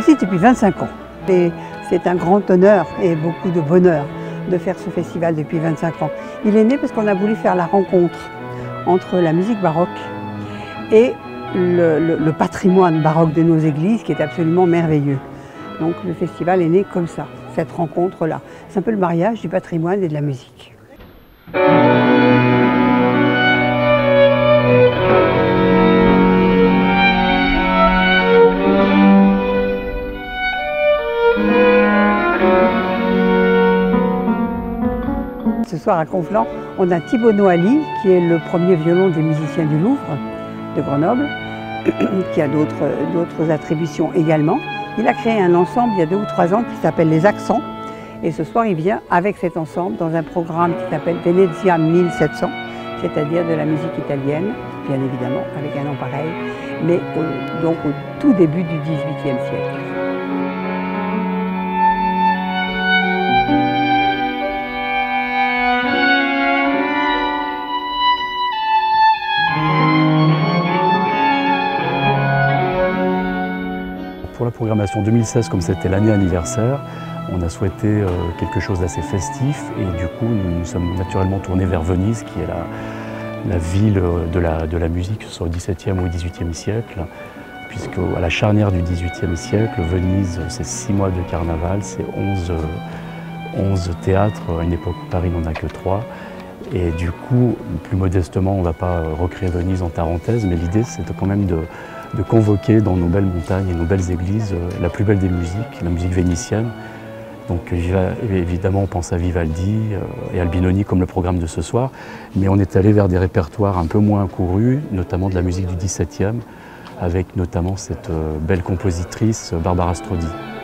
existe depuis 25 ans. Et c'est un grand honneur et beaucoup de bonheur de faire ce festival depuis 25 ans. Il est né parce qu'on a voulu faire la rencontre entre la musique baroque et le patrimoine baroque de nos églises qui est absolument merveilleux. Donc le festival est né comme ça, cette rencontre-là. C'est un peu le mariage du patrimoine et de la musique. Ce soir à Conflans, on a Thibaut Noailly, qui est le premier violon des musiciens du Louvre de Grenoble, qui a d'autres attributions également. Il a créé un ensemble il y a 2 ou 3 ans qui s'appelle Les Accents. Et ce soir, il vient avec cet ensemble dans un programme qui s'appelle Venezia 1700, c'est-à-dire de la musique italienne, bien évidemment, avec un nom pareil, mais donc au tout début du XVIIIe siècle. Pour la programmation 2016, comme c'était l'année anniversaire, on a souhaité quelque chose d'assez festif et du coup nous sommes naturellement tournés vers Venise qui est la ville de la musique sur le XVIIe ou XVIIIe siècle, puisque à la charnière du XVIIIe siècle, Venise c'est 6 mois de carnaval, c'est 11 théâtres, à une époque où Paris n'en a que 3. Et du coup, plus modestement, on ne va pas recréer Venise en Tarentaise, mais l'idée c'est quand même de convoquer dans nos belles montagnes et nos belles églises la plus belle des musiques, la musique vénitienne. Donc évidemment on pense à Vivaldi et Albinoni comme le programme de ce soir, mais on est allé vers des répertoires un peu moins courus, notamment de la musique du XVIIe, avec notamment cette belle compositrice Barbara Strodi.